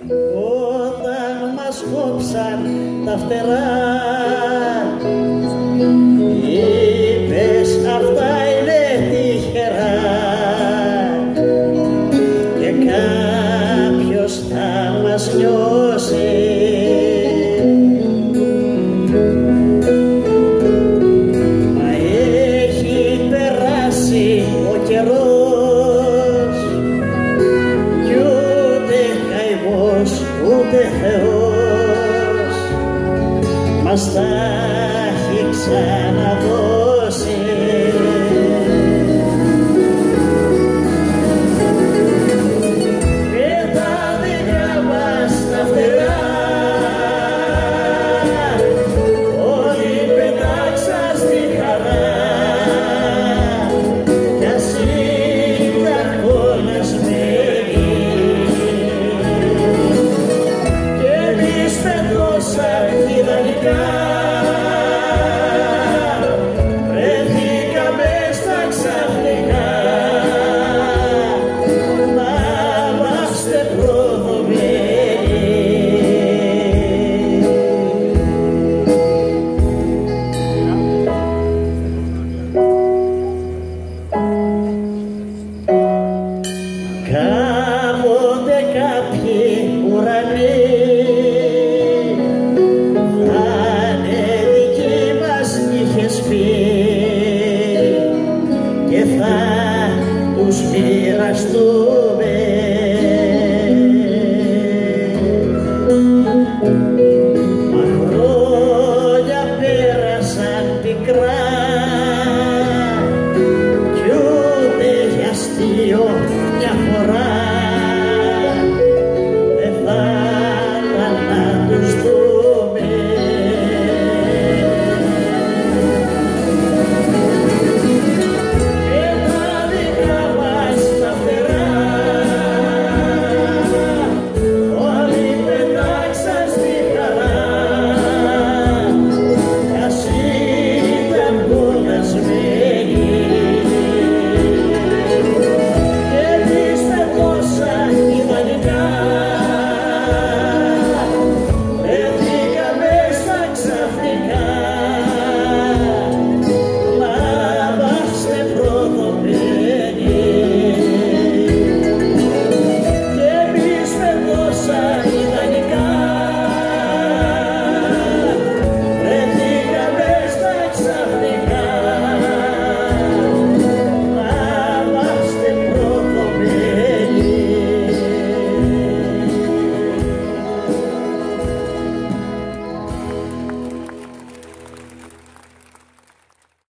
όταν μας κόψαν τα φτερά, είπες αυτά είναι τυχερά και κάποιος θα μας νιώσει. Μα έχει περάσει ο καιρός κι ούτε καημός ούτε Θεός μας τα έχει ξαναδώσει. Και τα δειλιά μας τα φτερά όλοι πετάξαν στη χαρά κι ας ήταν κολλασμένοι και εμείς πετώσαν ιδανικά. Βρεθήκαμε στα ξαφνικά να είμαστε προδομένοι. Κάποτε κάποιοι ουρανοί θα είναι δικοί μας, είχες πει, και θα τους μοιραστούμε. Μα χρόνια πέρασαν πικρά κι ούτε για αστείο